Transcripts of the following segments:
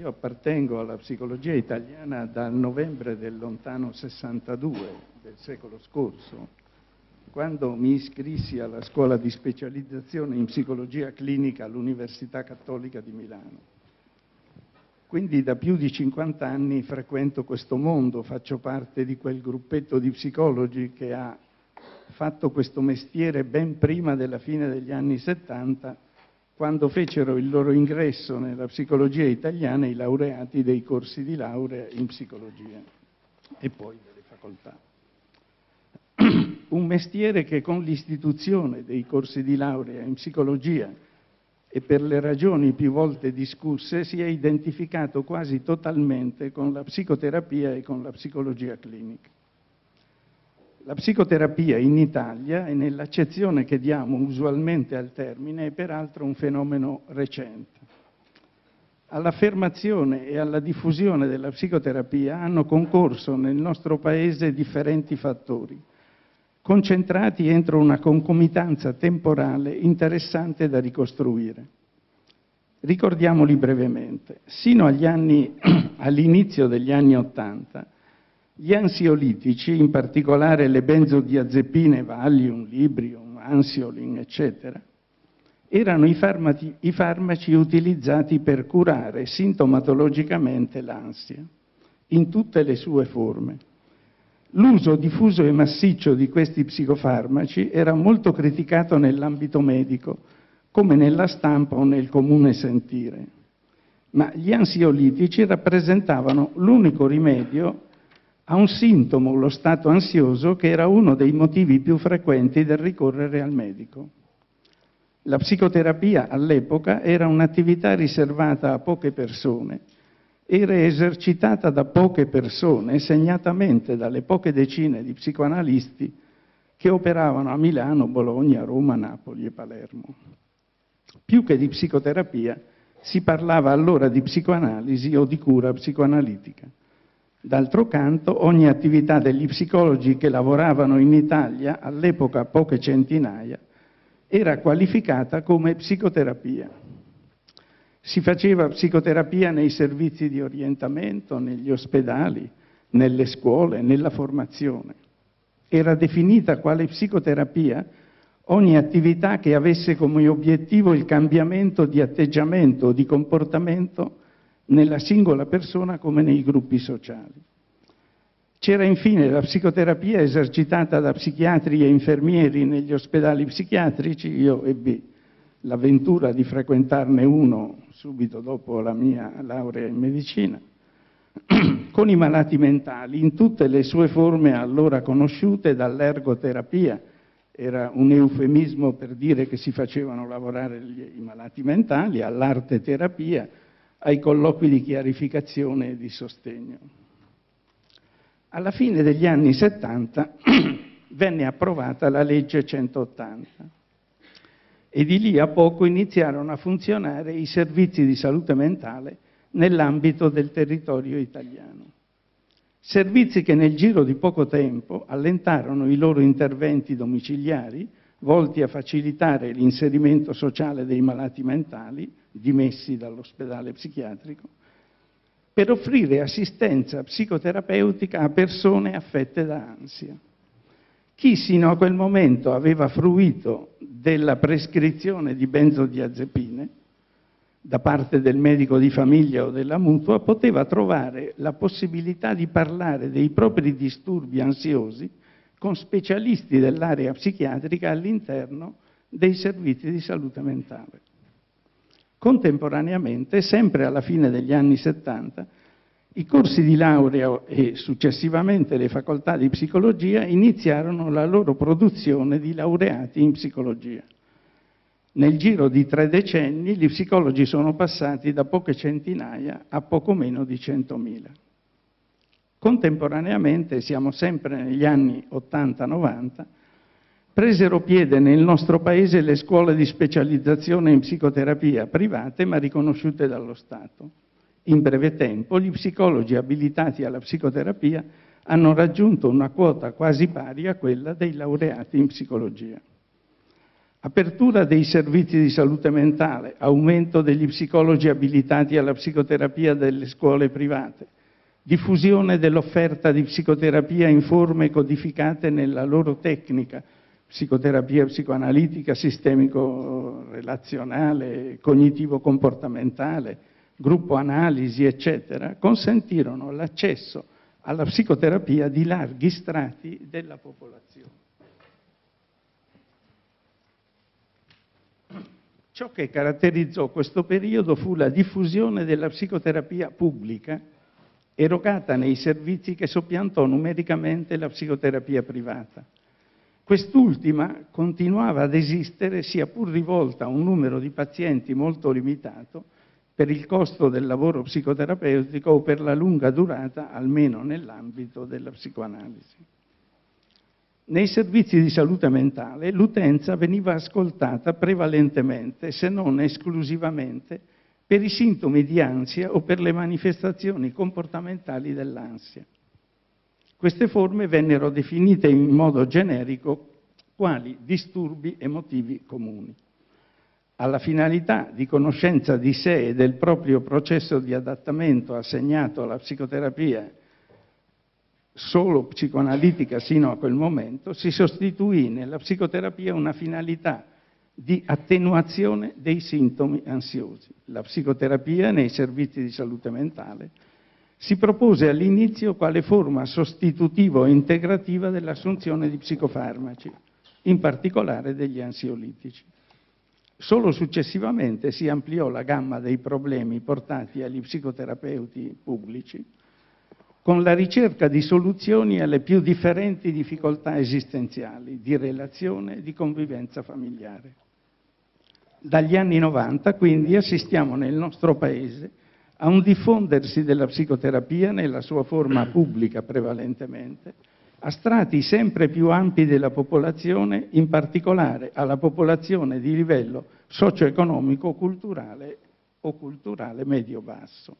io appartengo alla psicologia italiana dal novembre del lontano 62 del secolo scorso, quando mi iscrissi alla scuola di specializzazione in psicologia clinica all'Università Cattolica di Milano. Quindi da più di 50 anni frequento questo mondo, faccio parte di quel gruppetto di psicologi che ha fatto questo mestiere ben prima della fine degli anni 70, quando fecero il loro ingresso nella psicologia italiana i laureati dei corsi di laurea in psicologia e poi delle facoltà. Un mestiere che con l'istituzione dei corsi di laurea in psicologia e per le ragioni più volte discusse si è identificato quasi totalmente con la psicoterapia e con la psicologia clinica. La psicoterapia in Italia, e nell'accezione che diamo usualmente al termine, è peraltro un fenomeno recente. All'affermazione e alla diffusione della psicoterapia hanno concorso nel nostro Paese differenti fattori, concentrati entro una concomitanza temporale interessante da ricostruire. Ricordiamoli brevemente. Sino all'inizio degli anni ’80, gli ansiolitici, in particolare le benzodiazepine, Valium, Librium, Ansiolin, eccetera, erano i farmaci utilizzati per curare sintomatologicamente l'ansia, in tutte le sue forme. L'uso diffuso e massiccio di questi psicofarmaci era molto criticato nell'ambito medico, come nella stampa o nel comune sentire. Ma gli ansiolitici rappresentavano l'unico rimedio a un sintomo, lo stato ansioso, che era uno dei motivi più frequenti del ricorrere al medico. La psicoterapia all'epoca era un'attività riservata a poche persone, era esercitata da poche persone, segnatamente dalle poche decine di psicoanalisti che operavano a Milano, Bologna, Roma, Napoli e Palermo. Più che di psicoterapia si parlava allora di psicoanalisi o di cura psicoanalitica. D'altro canto, ogni attività degli psicologi che lavoravano in Italia, all'epoca poche centinaia, era qualificata come psicoterapia. Si faceva psicoterapia nei servizi di orientamento, negli ospedali, nelle scuole, nella formazione. Era definita quale psicoterapia ogni attività che avesse come obiettivo il cambiamento di atteggiamento o di comportamento nella singola persona come nei gruppi sociali. C'era infine la psicoterapia esercitata da psichiatri e infermieri negli ospedali psichiatrici. Io ebbi l'avventura di frequentarne uno subito dopo la mia laurea in medicina, con i malati mentali in tutte le sue forme allora conosciute, dall'ergoterapia, era un eufemismo per dire che si facevano lavorare i malati mentali, all'arte terapia, ai colloqui di chiarificazione e di sostegno. Alla fine degli anni 70 venne approvata la legge 180 e di lì a poco iniziarono a funzionare i servizi di salute mentale nell'ambito del territorio italiano. Servizi che nel giro di poco tempo allentarono i loro interventi domiciliari volti a facilitare l'inserimento sociale dei malati mentali dimessi dall'ospedale psichiatrico, per offrire assistenza psicoterapeutica a persone affette da ansia. Chi sino a quel momento aveva fruito della prescrizione di benzodiazepine da parte del medico di famiglia o della mutua poteva trovare la possibilità di parlare dei propri disturbi ansiosi con specialisti dell'area psichiatrica all'interno dei servizi di salute mentale. Contemporaneamente, sempre alla fine degli anni 70, i corsi di laurea e successivamente le facoltà di psicologia iniziarono la loro produzione di laureati in psicologia. Nel giro di 3 decenni gli psicologi sono passati da poche centinaia a poco meno di 100.000. Contemporaneamente, siamo sempre negli anni 80-90, presero piede nel nostro Paese le scuole di specializzazione in psicoterapia private ma riconosciute dallo Stato. In breve tempo gli psicologi abilitati alla psicoterapia hanno raggiunto una quota quasi pari a quella dei laureati in psicologia. Apertura dei servizi di salute mentale, aumento degli psicologi abilitati alla psicoterapia delle scuole private, diffusione dell'offerta di psicoterapia in forme codificate nella loro tecnica, psicoterapia psicoanalitica, sistemico-relazionale, cognitivo-comportamentale, gruppo analisi, eccetera, consentirono l'accesso alla psicoterapia di larghi strati della popolazione. Ciò che caratterizzò questo periodo fu la diffusione della psicoterapia pubblica erogata nei servizi che soppiantò numericamente la psicoterapia privata. Quest'ultima continuava ad esistere sia pur rivolta a un numero di pazienti molto limitato per il costo del lavoro psicoterapeutico o per la lunga durata, almeno nell'ambito della psicoanalisi. Nei servizi di salute mentale l'utenza veniva ascoltata prevalentemente, se non esclusivamente, per i sintomi di ansia o per le manifestazioni comportamentali dell'ansia. Queste forme vennero definite in modo generico quali disturbi emotivi comuni. Alla finalità di conoscenza di sé e del proprio processo di adattamento assegnato alla psicoterapia solo psicoanalitica sino a quel momento, si sostituì nella psicoterapia una finalità di attenuazione dei sintomi ansiosi. La psicoterapia nei servizi di salute mentale si propose all'inizio quale forma sostitutiva o integrativa dell'assunzione di psicofarmaci, in particolare degli ansiolitici. Solo successivamente si ampliò la gamma dei problemi portati agli psicoterapeuti pubblici con la ricerca di soluzioni alle più differenti difficoltà esistenziali, di relazione e di convivenza familiare. Dagli anni 90, quindi, assistiamo nel nostro Paese a un diffondersi della psicoterapia nella sua forma pubblica prevalentemente, a strati sempre più ampi della popolazione, in particolare alla popolazione di livello socio-economico-culturale o culturale medio-basso.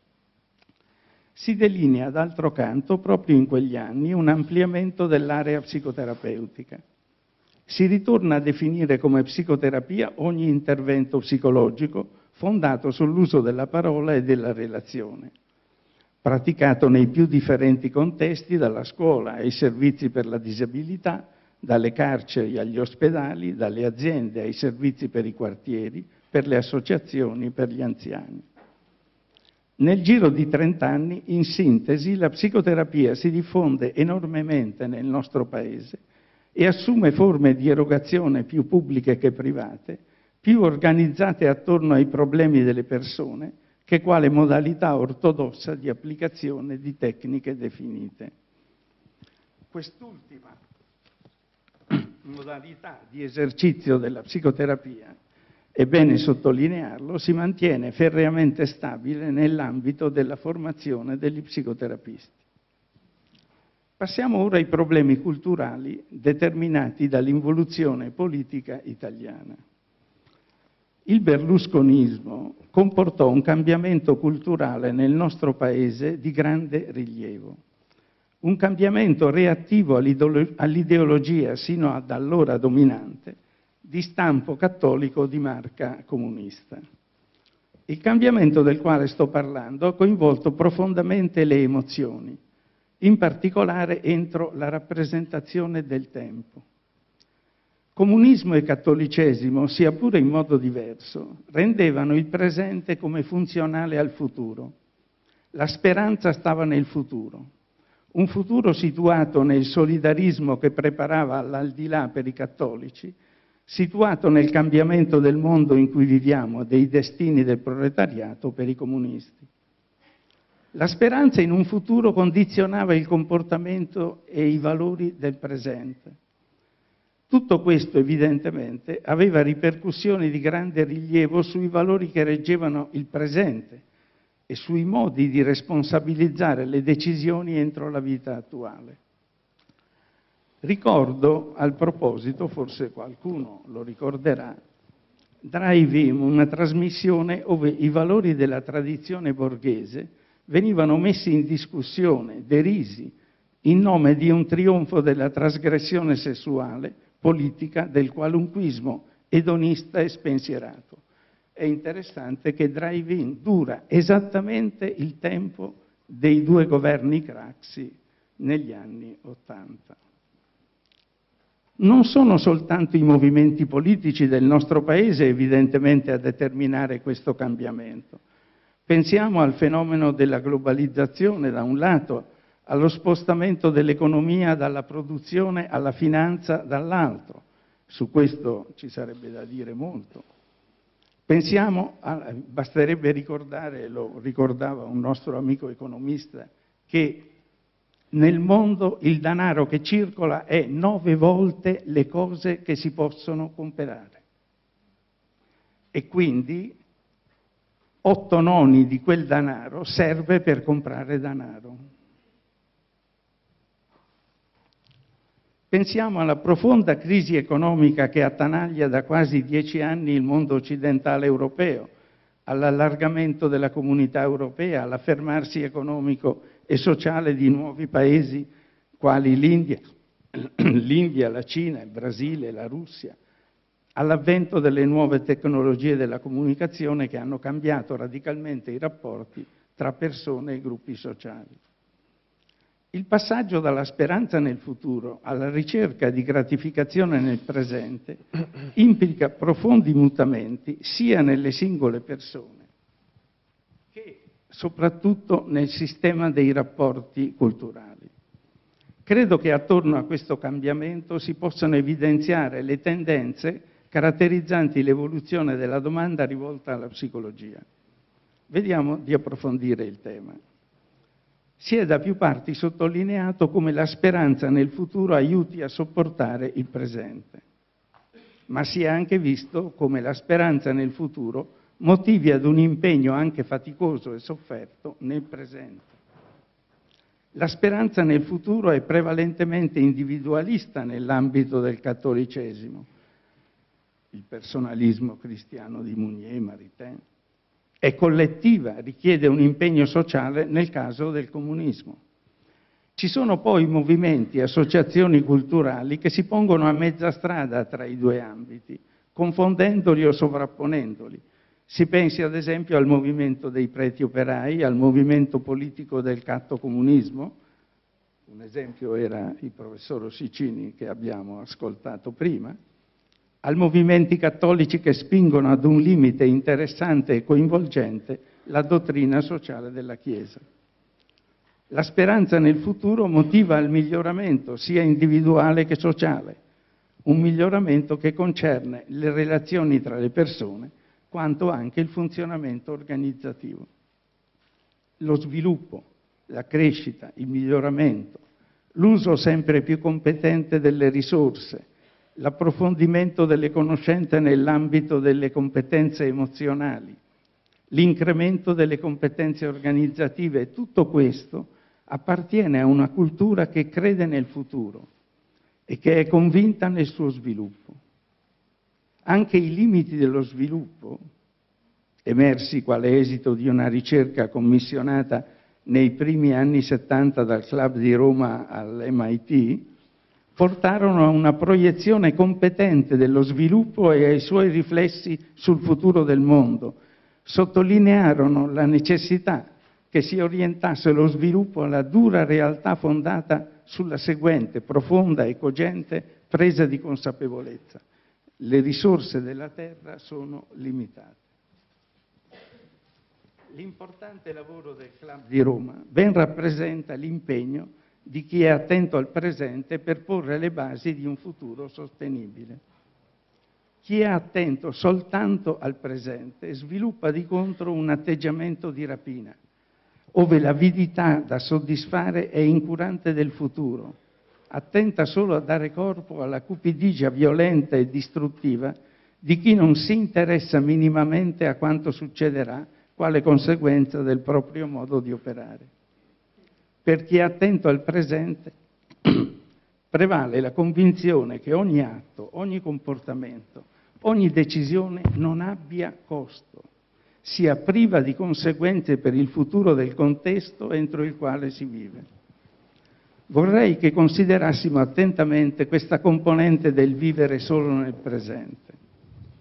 Si delinea, d'altro canto, proprio in quegli anni, un ampliamento dell'area psicoterapeutica. Si ritorna a definire come psicoterapia ogni intervento psicologico fondato sull'uso della parola e della relazione, praticato nei più differenti contesti, dalla scuola ai servizi per la disabilità, dalle carceri agli ospedali, dalle aziende ai servizi per i quartieri, per le associazioni, per gli anziani. Nel giro di 30 anni, in sintesi, la psicoterapia si diffonde enormemente nel nostro Paese e assume forme di erogazione più pubbliche che private, più organizzate attorno ai problemi delle persone che quale modalità ortodossa di applicazione di tecniche definite. Quest'ultima modalità di esercizio della psicoterapia, è bene sottolinearlo, si mantiene ferreamente stabile nell'ambito della formazione degli psicoterapisti. Passiamo ora ai problemi culturali determinati dall'involuzione politica italiana. Il berlusconismo comportò un cambiamento culturale nel nostro Paese di grande rilievo. Un cambiamento reattivo all'ideologia sino ad allora dominante, di stampo cattolico di marca comunista. Il cambiamento del quale sto parlando ha coinvolto profondamente le emozioni, in particolare entro la rappresentazione del tempo. Comunismo e cattolicesimo, sia pure in modo diverso, rendevano il presente come funzionale al futuro. La speranza stava nel futuro. Un futuro situato nel solidarismo che preparava all'aldilà per i cattolici, situato nel cambiamento del mondo in cui viviamo, dei destini del proletariato per i comunisti. La speranza in un futuro condizionava il comportamento e i valori del presente. Tutto questo, evidentemente, aveva ripercussioni di grande rilievo sui valori che reggevano il presente e sui modi di responsabilizzare le decisioni entro la vita attuale. Ricordo, al proposito, forse qualcuno lo ricorderà, Drive-In, una trasmissione ove i valori della tradizione borghese venivano messi in discussione, derisi, in nome di un trionfo della trasgressione sessuale, politica, del qualunquismo edonista e spensierato. È interessante che drive-in dura esattamente il tempo dei due governi Craxi negli anni '80. Non sono soltanto i movimenti politici del nostro Paese evidentemente a determinare questo cambiamento. Pensiamo al fenomeno della globalizzazione da un lato, allo spostamento dell'economia dalla produzione alla finanza dall'altro. Su questo ci sarebbe da dire molto. Basterebbe ricordare, lo ricordava un nostro amico economista, che nel mondo il denaro che circola è 9 volte le cose che si possono comprare. E quindi 8 noni di quel denaro serve per comprare denaro. Pensiamo alla profonda crisi economica che attanaglia da quasi 10 anni il mondo occidentale europeo, all'allargamento della comunità europea, all'affermarsi economico e sociale di nuovi paesi quali l'India, la Cina, il Brasile, la Russia, all'avvento delle nuove tecnologie della comunicazione che hanno cambiato radicalmente i rapporti tra persone e gruppi sociali. Il passaggio dalla speranza nel futuro alla ricerca di gratificazione nel presente implica profondi mutamenti sia nelle singole persone che soprattutto nel sistema dei rapporti culturali. Credo che attorno a questo cambiamento si possano evidenziare le tendenze caratterizzanti l'evoluzione della domanda rivolta alla psicologia. Vediamo di approfondire il tema. Si è da più parti sottolineato come la speranza nel futuro aiuti a sopportare il presente, ma si è anche visto come la speranza nel futuro motivi ad un impegno anche faticoso e sofferto nel presente. La speranza nel futuro è prevalentemente individualista nell'ambito del cattolicesimo, il personalismo cristiano di Mounier, Maritain. È collettiva, richiede un impegno sociale nel caso del comunismo. Ci sono poi movimenti e associazioni culturali che si pongono a mezza strada tra i due ambiti, confondendoli o sovrapponendoli. Si pensi ad esempio al movimento dei preti operai, al movimento politico del cattocomunismo, un esempio era il professor Ossicini che abbiamo ascoltato prima, al movimenti cattolici che spingono ad un limite interessante e coinvolgente la dottrina sociale della Chiesa. La speranza nel futuro motiva il miglioramento sia individuale che sociale, un miglioramento che concerne le relazioni tra le persone quanto anche il funzionamento organizzativo. Lo sviluppo, la crescita, il miglioramento, l'uso sempre più competente delle risorse, l'approfondimento delle conoscenze nell'ambito delle competenze emozionali, l'incremento delle competenze organizzative, tutto questo appartiene a una cultura che crede nel futuro e che è convinta nel suo sviluppo. Anche i limiti dello sviluppo, emersi quale esito di una ricerca commissionata nei primi anni '70 dal Club di Roma all'MIT, portarono a una proiezione competente dello sviluppo e ai suoi riflessi sul futuro del mondo. Sottolinearono la necessità che si orientasse lo sviluppo alla dura realtà fondata sulla seguente profonda e cogente presa di consapevolezza: le risorse della terra sono limitate. L'importante lavoro del Club di Roma ben rappresenta l'impegno di chi è attento al presente per porre le basi di un futuro sostenibile. Chi è attento soltanto al presente sviluppa di contro un atteggiamento di rapina, ove l'avidità da soddisfare è incurante del futuro, attenta solo a dare corpo alla cupidigia violenta e distruttiva di chi non si interessa minimamente a quanto succederà quale conseguenza del proprio modo di operare. Per chi è attento al presente prevale la convinzione che ogni atto, ogni comportamento, ogni decisione non abbia costo, sia priva di conseguenze per il futuro del contesto entro il quale si vive. Vorrei che considerassimo attentamente questa componente del vivere solo nel presente.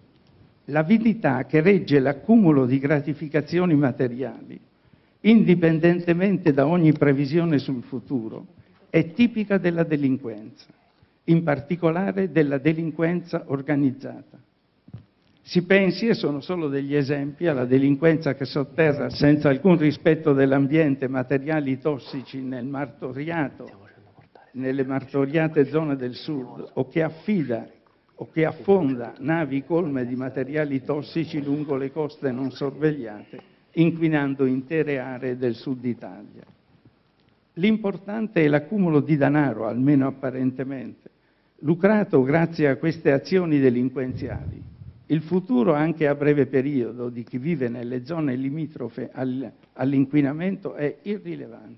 L'avidità che regge l'accumulo di gratificazioni materiali, indipendentemente da ogni previsione sul futuro, è tipica della delinquenza, in particolare della delinquenza organizzata. Si pensi, e sono solo degli esempi, alla delinquenza che sotterra senza alcun rispetto dell'ambiente materiali tossici nel martoriato, nelle martoriate zone del sud, o che affonda navi colme di materiali tossici lungo le coste non sorvegliate, inquinando intere aree del sud Italia. L'importante è l'accumulo di denaro, almeno apparentemente, lucrato grazie a queste azioni delinquenziali. Il futuro, anche a breve periodo, di chi vive nelle zone limitrofe all'inquinamento è irrilevante.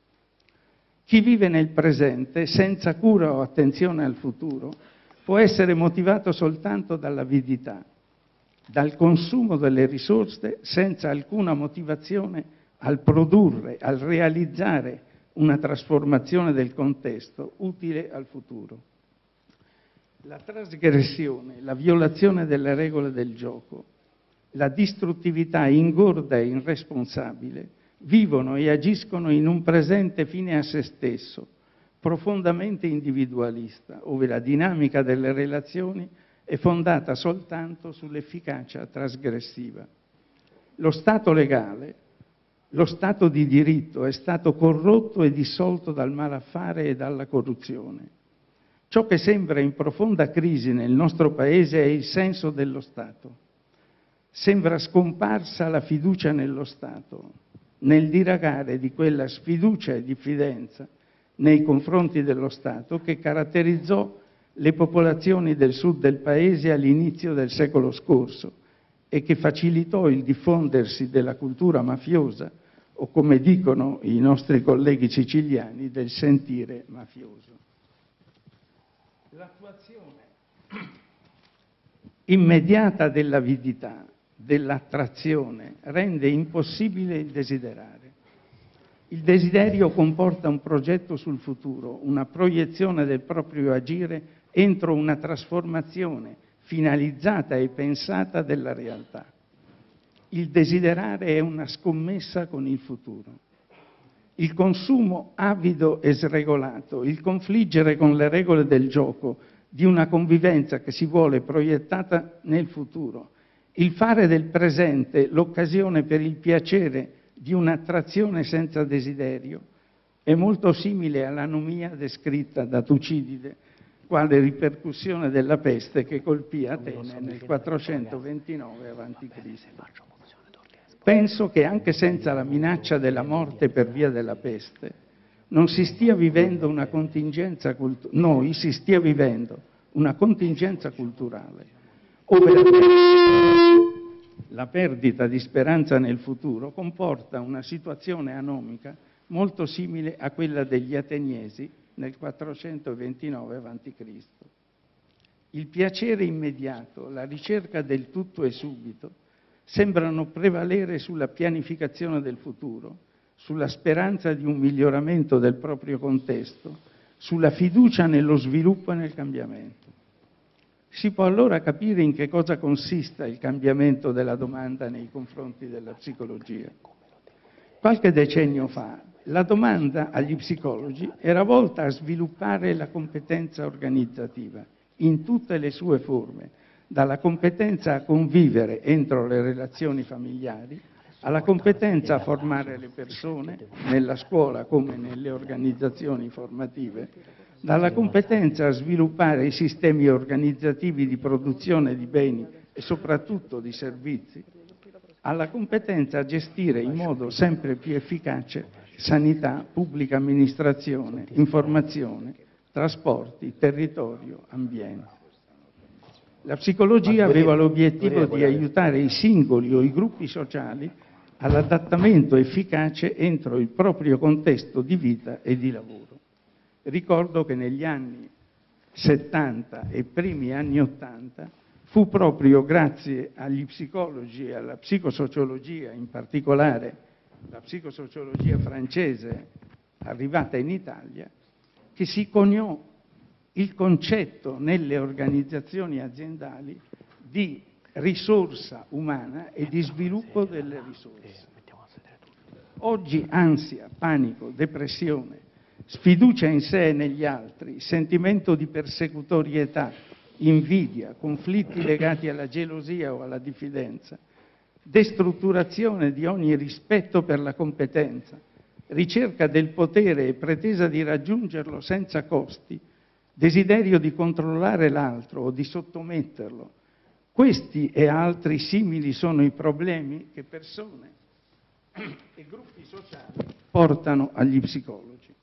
Chi vive nel presente, senza cura o attenzione al futuro, può essere motivato soltanto dall'avidità, dal consumo delle risorse senza alcuna motivazione al produrre, al realizzare una trasformazione del contesto utile al futuro. La trasgressione, la violazione delle regole del gioco, la distruttività ingorda e irresponsabile vivono e agiscono in un presente fine a se stesso, profondamente individualista, ove la dinamica delle relazioni è fondata soltanto sull'efficacia trasgressiva. Lo Stato legale, lo Stato di diritto è stato corrotto e dissolto dal malaffare e dalla corruzione. Ciò che sembra in profonda crisi nel nostro Paese è il senso dello Stato. Sembra scomparsa la fiducia nello Stato, nel dilagare di quella sfiducia e diffidenza nei confronti dello Stato che caratterizzò le popolazioni del sud del Paese all'inizio del secolo scorso e che facilitò il diffondersi della cultura mafiosa, o come dicono i nostri colleghi siciliani, del sentire mafioso. L'attuazione immediata dell'avidità, dell'attrazione, rende impossibile il desiderare. Il desiderio comporta un progetto sul futuro, una proiezione del proprio agire entro una trasformazione finalizzata e pensata della realtà. Il desiderare è una scommessa con il futuro. Il consumo avido e sregolato, il confliggere con le regole del gioco di una convivenza che si vuole proiettata nel futuro, il fare del presente l'occasione per il piacere di un'attrazione senza desiderio, è molto simile all'anomia descritta da Tucidide quale ripercussione della peste che colpì Atene nel 429 a.C. Penso che anche senza la minaccia della morte per via della peste, noi si stia vivendo una contingenza culturale, ove la perdita di speranza nel futuro comporta una situazione anomica molto simile a quella degli ateniesi nel 429 a.C. Il piacere immediato, la ricerca del tutto e subito, sembrano prevalere sulla pianificazione del futuro, sulla speranza di un miglioramento del proprio contesto, sulla fiducia nello sviluppo e nel cambiamento. Si può allora capire in che cosa consista il cambiamento della domanda nei confronti della psicologia. Qualche decennio fa, la domanda agli psicologi era volta a sviluppare la competenza organizzativa in tutte le sue forme, dalla competenza a convivere entro le relazioni familiari, alla competenza a formare le persone, nella scuola come nelle organizzazioni formative, dalla competenza a sviluppare i sistemi organizzativi di produzione di beni e soprattutto di servizi, alla competenza a gestire in modo sempre più efficace sanità, pubblica amministrazione, informazione, trasporti, territorio, ambiente. La psicologia aveva l'obiettivo di aiutare i singoli o i gruppi sociali all'adattamento efficace entro il proprio contesto di vita e di lavoro. Ricordo che negli anni 70 e primi anni 80 fu proprio grazie agli psicologi e alla psicosociologia, in particolare la psicosociologia francese arrivata in Italia, che si coniò il concetto nelle organizzazioni aziendali di risorsa umana e di sviluppo delle risorse. Oggi ansia, panico, depressione, sfiducia in sé e negli altri, sentimento di persecutorietà, invidia, conflitti legati alla gelosia o alla diffidenza, destrutturazione di ogni rispetto per la competenza, ricerca del potere e pretesa di raggiungerlo senza costi, desiderio di controllare l'altro o di sottometterlo. Questi e altri simili sono i problemi che persone e gruppi sociali portano agli psicologi.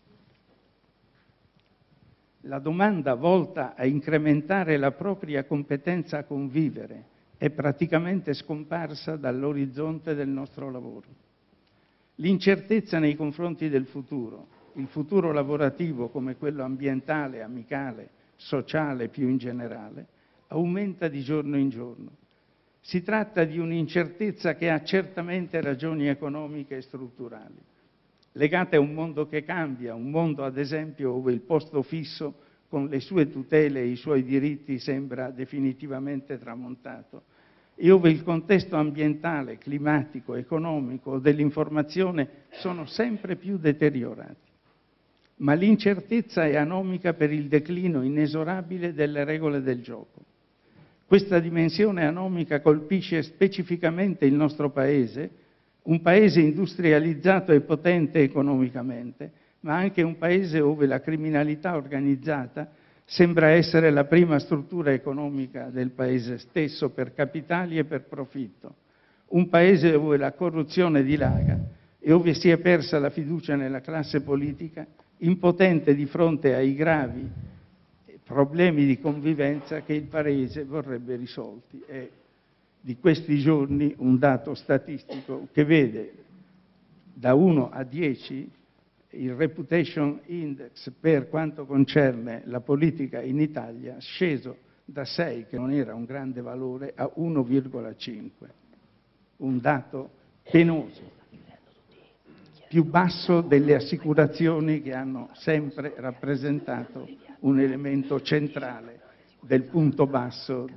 La domanda volta a incrementare la propria competenza a convivere è praticamente scomparsa dall'orizzonte del nostro lavoro. L'incertezza nei confronti del futuro, il futuro lavorativo come quello ambientale, amicale, sociale più in generale, aumenta di giorno in giorno. Si tratta di un'incertezza che ha certamente ragioni economiche e strutturali, legate a un mondo che cambia, un mondo ad esempio dove il posto fisso con le sue tutele e i suoi diritti sembra definitivamente tramontato e dove il contesto ambientale, climatico, economico, dell'informazione sono sempre più deteriorati. Ma l'incertezza è anomica per il declino inesorabile delle regole del gioco. Questa dimensione anomica colpisce specificamente il nostro Paese, un Paese industrializzato e potente economicamente, ma anche un Paese dove la criminalità organizzata sembra essere la prima struttura economica del Paese stesso per capitali e per profitto, un Paese dove la corruzione dilaga e dove si è persa la fiducia nella classe politica, impotente di fronte ai gravi problemi di convivenza che il Paese vorrebbe risolti. È di questi giorni un dato statistico che vede da 1 a 10 il Reputation Index per quanto concerne la politica in Italia sceso da 6, che non era un grande valore, a 1,5. Un dato penoso, più basso delle assicurazioni che hanno sempre rappresentato un elemento centrale del punto basso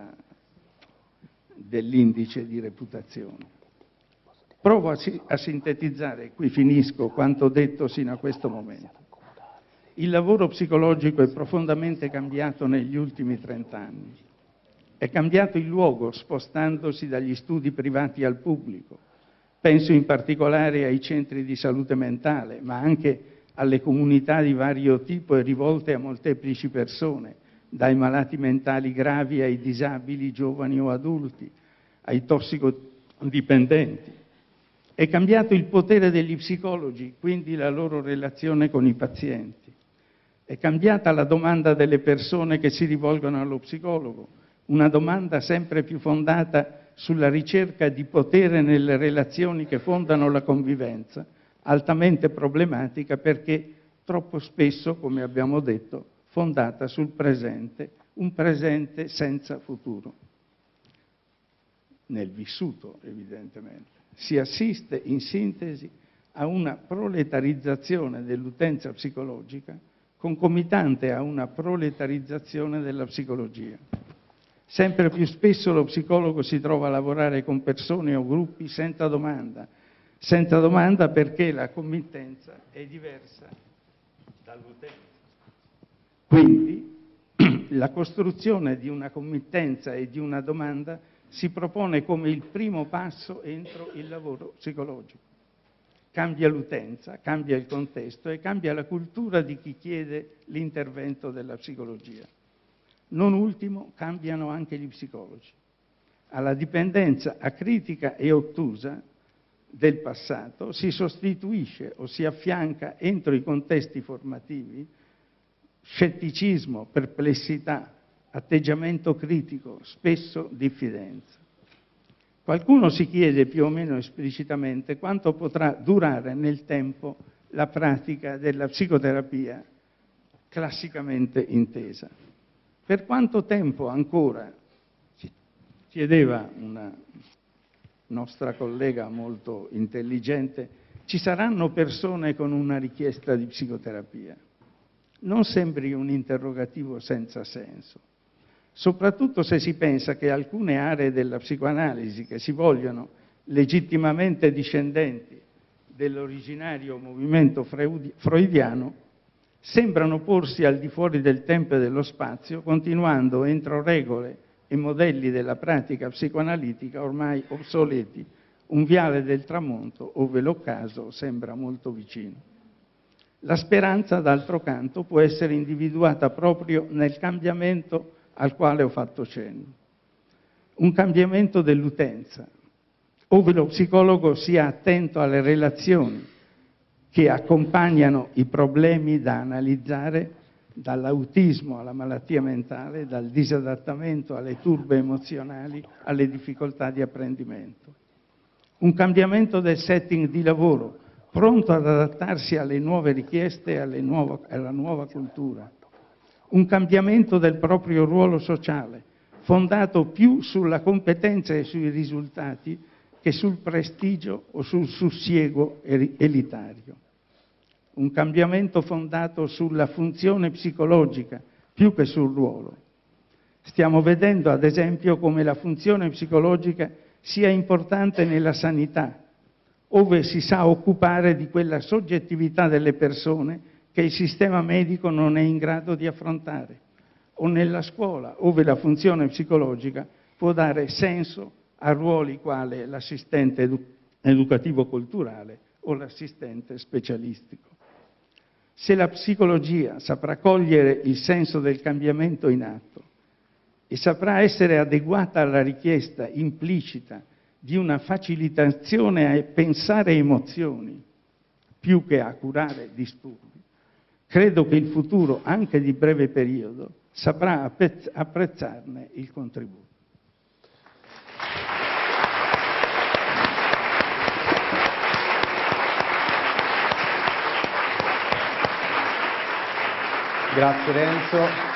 dell'indice di reputazione. Provo a sintetizzare, qui finisco, quanto detto sino a questo momento. Il lavoro psicologico è profondamente cambiato negli ultimi 30 anni. È cambiato il luogo, spostandosi dagli studi privati al pubblico. Penso in particolare ai centri di salute mentale, ma anche alle comunità di vario tipo e rivolte a molteplici persone, dai malati mentali gravi ai disabili, giovani o adulti, ai tossicodipendenti. È cambiato il potere degli psicologi, quindi la loro relazione con i pazienti. È cambiata la domanda delle persone che si rivolgono allo psicologo, una domanda sempre più fondata sulla ricerca di potere nelle relazioni che fondano la convivenza, altamente problematica perché troppo spesso, come abbiamo detto, fondata sul presente, un presente senza futuro. Nel vissuto, evidentemente. Si assiste, in sintesi, a una proletarizzazione dell'utenza psicologica concomitante a una proletarizzazione della psicologia. Sempre più spesso lo psicologo si trova a lavorare con persone o gruppi senza domanda perché la committenza è diversa dall'utenza. Quindi la costruzione di una committenza e di una domanda si propone come il primo passo entro il lavoro psicologico. Cambia l'utenza, cambia il contesto e cambia la cultura di chi chiede l'intervento della psicologia. Non ultimo, cambiano anche gli psicologi. Alla dipendenza acritica e ottusa del passato si sostituisce o si affianca entro i contesti formativi scetticismo, perplessità, atteggiamento critico, spesso diffidenza. Qualcuno si chiede più o meno esplicitamente quanto potrà durare nel tempo la pratica della psicoterapia classicamente intesa. Per quanto tempo ancora, chiedeva una nostra collega molto intelligente, ci saranno persone con una richiesta di psicoterapia? Non sembri un interrogativo senza senso. soprattutto se si pensa che alcune aree della psicoanalisi che si vogliono legittimamente discendenti dell'originario movimento freudiano sembrano porsi al di fuori del tempo e dello spazio, continuando entro regole e modelli della pratica psicoanalitica ormai obsoleti, un viale del tramonto ove l'occaso sembra molto vicino. La speranza, d'altro canto, può essere individuata proprio nel cambiamento al quale ho fatto cenno. Un cambiamento dell'utenza, ove lo psicologo sia attento alle relazioni che accompagnano i problemi da analizzare, dall'autismo alla malattia mentale, dal disadattamento alle turbe emozionali, alle difficoltà di apprendimento. Un cambiamento del setting di lavoro, pronto ad adattarsi alle nuove richieste e alla nuova cultura. Un cambiamento del proprio ruolo sociale, fondato più sulla competenza e sui risultati che sul prestigio o sul sussiego elitario. Un cambiamento fondato sulla funzione psicologica più che sul ruolo. Stiamo vedendo, ad esempio, come la funzione psicologica sia importante nella sanità, ove si sa occupare di quella soggettività delle persone che il sistema medico non è in grado di affrontare, o nella scuola, ove la funzione psicologica può dare senso a ruoli quale l'assistente educativo-culturale o l'assistente specialistico. Se la psicologia saprà cogliere il senso del cambiamento in atto e saprà essere adeguata alla richiesta implicita di una facilitazione a pensare emozioni più che a curare disturbi, credo che il futuro, anche di breve periodo, saprà apprezzarne il contributo. Grazie Renzo.